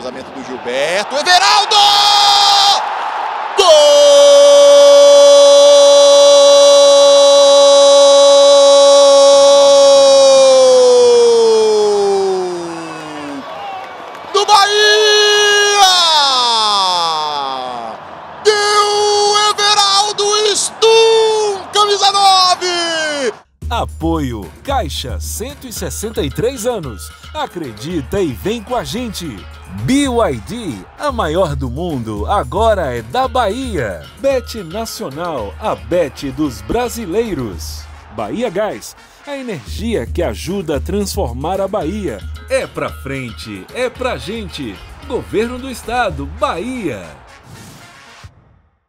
cruzamento do Gilberto. Everaldo! Gol! Do Bahia! Deu Everaldo Stum, camisa 9! Apoio Caixa, 163 anos. Acredita e vem com a gente. BYD, a maior do mundo, agora é da Bahia. Bet Nacional, a bet dos brasileiros. Bahia Gás, a energia que ajuda a transformar a Bahia. É pra frente, é pra gente. Governo do Estado, Bahia.